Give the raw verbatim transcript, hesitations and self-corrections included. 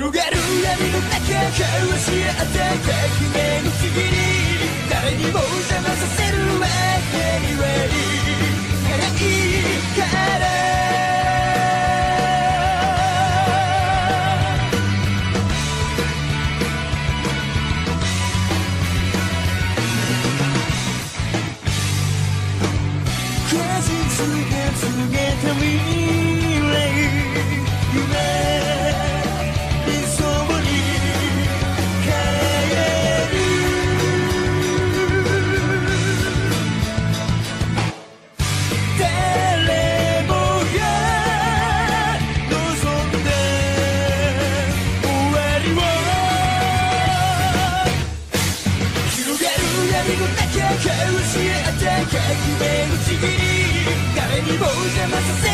広がる闇の中交わし合った革命のちぎり誰にも邪魔させるわけにはいかないから告げた未来夢理想に変える誰もが望んで終わりを広がる闇の中交わし合った革命のちぎり誰にも邪魔させ